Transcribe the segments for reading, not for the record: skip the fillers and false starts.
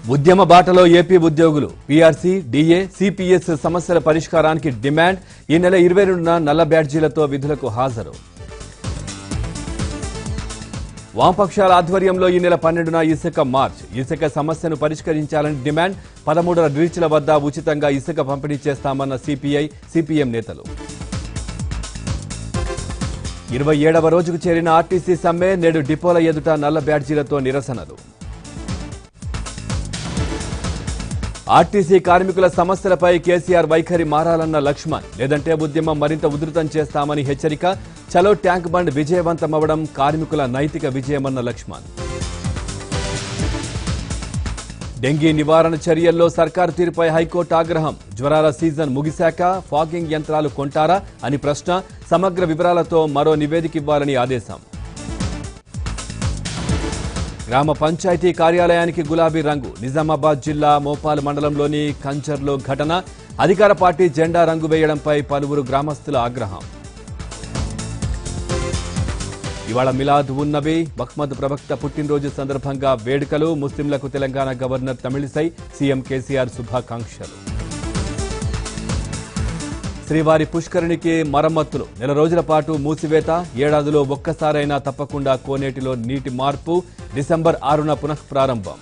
ఉద్యమ బాటలో ఏపీ ఉద్యోగులు పీఆర్సీ, డీఏ, సిపిఎస్ సమస్యల పరిష్కారానికి డిమాండ్. ఈ నెల 22న నల్ల బ్యాడ్జీలతో విధులకు హాజరు. వామపక్షాల ఆధ్వర్యంలో ఈ నెల 12న ఇసుక మార్చ్. ఇసుక సమస్యను పరిష్కరించాలని డిమాండ్. 13 రీచ్ల వద్ద ఉచితంగా ఇసుక పంపిణీ చేస్తామన్న సిపిఐ, సిపిఎం నేతలు. 27వ రోజుకు చేరిన ఆర్టీసీ సమ్మె. నేడు డిపోల ఎదుట నల్ల బ్యాడ్జీలతో నిరసనలు. ఆర్టీసీ కార్మికుల సమస్యలపై కేసీఆర్ వైఖరి మారాలన్న లక్ష్మణ్. లేదంటే ఉద్యమం మరింత ఉధృతం చేస్తామని హెచ్చరిక. చలో ట్యాంక్ బండ్ విజయవంతమవడం కార్మికుల నైతిక విజయమన్న లక్ష్మణ్. డెంగీ నివారణ చర్యల్లో సర్కారు తీరుపై హైకోర్టు ఆగ్రహం. జ్వరాల సీజన్ ముగిశాక ఫాగింగ్ యంత్రాలు కొంటారా అని ప్రశ్న. సమగ్ర వివరాలతో మరో నివేదిక ఇవ్వాలని ఆదేశం. గ్రామ పంచాయతీ కార్యాలయానికి గులాబీ రంగు. నిజామాబాద్ జిల్లా మోపాల్ మండలంలోని కంచర్లో ఘటన. అధికార పార్టీ జెండా రంగు వేయడంపై పలువురు గ్రామస్తుల ఆగ్రహం. ఇవాళ మిలాద్ ఉన్ నబీ మహ్మద్ ప్రవక్త పుట్టినరోజు సందర్భంగా వేడుకలు. ముస్లింలకు తెలంగాణ గవర్నర్ తమిళిసై సీఎం కేసీఆర్ శుభాకాంక్షలు. శ్రీవారి పుష్కరిణికి మరమ్మతులు. నెల రోజుల పాటు మూసివేత. ఏడాదిలో ఒక్కసారైనా తప్పకుండా కోనేటిలో నీటి మార్పు. డిసెంబర్ 6న పునఃప్రారంభం.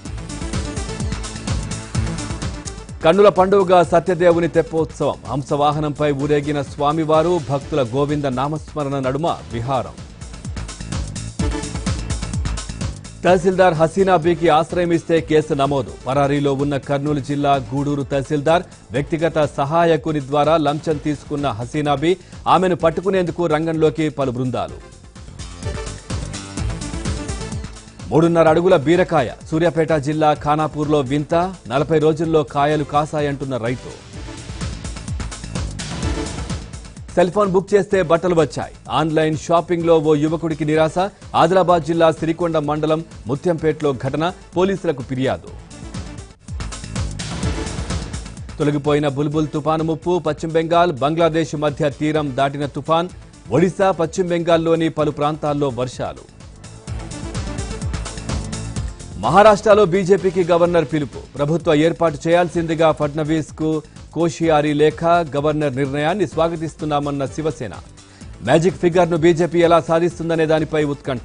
కన్నుల పండుగగా సత్యదేవుని తెప్పోత్సవం. హంసవాహనంపై ఊరేగిన స్వామివారు. భక్తుల గోవింద నామస్మరణ నడుమ విహారం. తహసీల్దార్ హసీనా బీకి ఆశ్రయం ఇస్తే కేసు నమోదు. పరారీలో ఉన్న కర్నూలు జిల్లా గూడూరు తహసీల్దార్ వ్యక్తిగత సహాయకుని ద్వారా లంచం తీసుకున్న హసీనా బీ. ఆమెను పట్టుకునేందుకు రంగంలోకి పలు బృందాలు. 3.5 అడుగుల బీరకాయ. సూర్యాపేట జిల్లా ఖానాపూర్లో వింత. 40 రోజుల్లో కాయలు కాసాయంటున్న రైతు. సెల్ ఫోన్ బుక్ చేస్తే బట్టలు వచ్చాయి. ఆన్లైన్ షాపింగ్ లో ఓ యువకుడికి నిరాశ. ఆదిలాబాద్ జిల్లా సిరికొండ మండలం ముత్యంపేటలో ఘటన. పోలీసులకు ఫిర్యాదు. తొలగిపోయిన బుల్బుల్ తుఫాను ముప్పు. పశ్చిమ బెంగాల్, బంగ్లాదేశ్ మధ్య తీరం దాటిన తుఫాన్. ఒడిశా, పశ్చిమ బెంగాల్లోని పలు ప్రాంతాల్లో వర్షాలు. మహారాష్ట్రలో బీజేపీకి గవర్నర్ పిలుపు. ప్రభుత్వ ఏర్పాటు చేయాల్సిందిగా ఫడ్నవీస్ కు కోషియారీ లేఖ. గవర్నర్ నిర్ణయాన్ని స్వాగతిస్తున్నామన్న శివసేన. మ్యాజిక్ ఫిగర్ ను బీజేపీ ఎలా సాధిస్తుందనే దానిపై ఉత్కంఠ.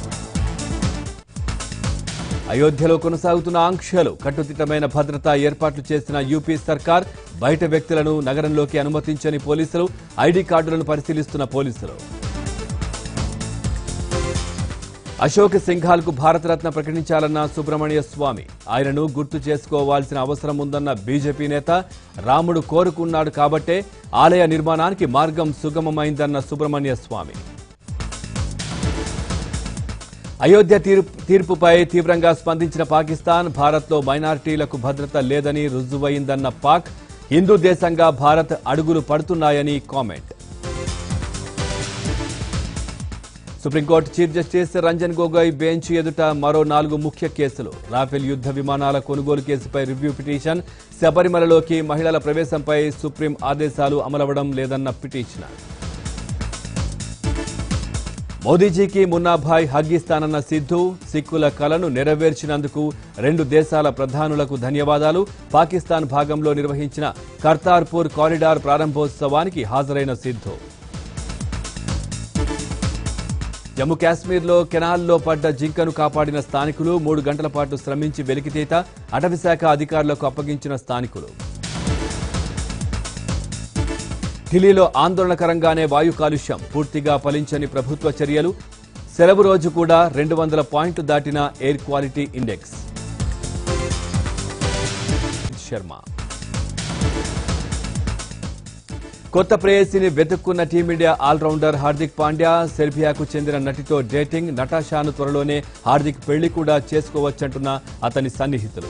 అయోధ్యలో కొనసాగుతున్న ఆంక్షలు. కట్టుదిట్టమైన భద్రతా ఏర్పాట్లు చేసిన యూపీ సర్కార్. బయట వ్యక్తులను నగరంలోకి అనుమతించని పోలీసులు. ఐడీ కార్డులను పరిశీలిస్తున్న పోలీసులు. అశోక్ సింఘాల్ కు భారతరత్న ప్రకటించాలన్న సుబ్రహ్మణ్య స్వామి. ఆయనను గుర్తు చేసుకోవాల్సిన అవసరం ఉందన్న బీజేపీ నేత. రాముడు కోరుకున్నాడు కాబట్టే ఆలయ నిర్మాణానికి మార్గం సుగమమైందన్న సుబ్రహ్మణ్య స్వామి. అయోధ్య తీర్పుపై తీవ్రంగా స్పందించిన పాకిస్తాన్. భారత్లో మైనారిటీలకు భద్రత లేదని రుజువైందన్న పాక్. హిందూ దేశంగా భారత్ అడుగులు పడుతున్నాయని comment. Supreme court chief justice Ranjan Gogoi bench ఎదుట మరో 4 ముఖ్య కేసులు. రాఫెల్ యుద్ధ విమానాల కొనుగోలు కేసుపై రివ్యూ పిటిషన్. శబరిమలలోకి మహిళల ప్రవేశంపై సుప్రీం ఆదేశాలు అమలవడం లేదన్న పిటిషనర్. మోదీజీకి మున్నాభాయ్ హగ్ ఇస్తానన్న సిద్ధు. సిక్కుల కలను నెరవేర్చినందుకు 2 దేశాల ప్రధానులకు ధన్యవాదాలు. పాకిస్తాన్ భాగంలో నిర్వహించిన కర్తార్పూర్ కారిడార్ ప్రారంభోత్సవానికి హాజరైన సిద్ధు. జమ్మూ కాశ్మీర్లో కెనాల్లో పడ్డ జింకను కాపాడిన స్థానికులు. 3 గంటల పాటు శ్రమించి వెలికితీత. అటవీశాఖ అధికారులకు అప్పగించిన స్థానికులు. ఢిల్లీలో ఆందోళనకరంగానే వాయు కాలుష్యం. పూర్తిగా ఫలించని ప్రభుత్వ చర్యలు. సెలవు రోజు కూడా 200 పాయింట్లు దాటిన ఎయిర్ క్వాలిటీ ఇండెక్స్. శర్మ కొత్త ప్రేయసిని వెతుక్కున్న టీమిండియా ఆల్రౌండర్ హార్దిక్ పాండ్యా. సెర్బియాకు చెందిన నటితో డేటింగ్. నటాషాను త్వరలోనే హార్దిక్ పెళ్లి కూడా చేసుకోవచ్చంటున్న అతని సన్నిహితులు.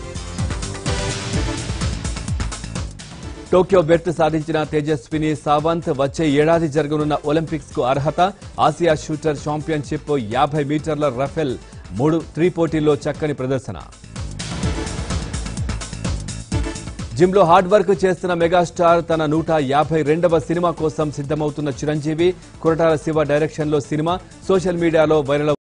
టోక్యో బెర్త్ సాధించిన తేజస్విని సావంత్. వచ్చే ఏడాది జరగనున్న ఒలింపిక్స్ కు అర్హత. ఆసియా షూటర్ ఛాంపియన్షిప్ 50 మీటర్ల రఫెల్ 3 పోటీల్లో చక్కని ప్రదర్శన. జిమ్ లో హార్డ్ వర్క్ చేస్తున్న మెగాస్టార్. తన 152వ సినిమా కోసం సిద్ధమవుతున్న చిరంజీవి. కొరటాల శివ డైరెక్షన్ లో సినిమా. సోషల్ మీడియాలో వైరల్